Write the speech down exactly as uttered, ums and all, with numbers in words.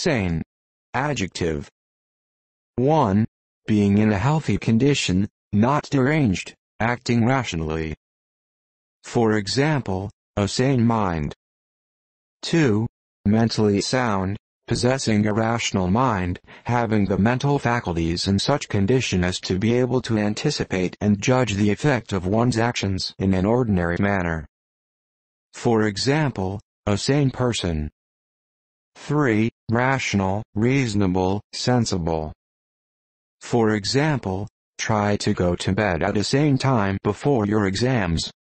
Sane. Adjective. one. Being in a healthy condition, not deranged, acting rationally. For example, a sane mind. two. Mentally sound, possessing a rational mind, having the mental faculties in such condition as to be able to anticipate and judge the effect of one's actions in an ordinary manner. For example, a sane person. three. Rational, reasonable, sensible. For example, try to go to bed at a sane time before your exams.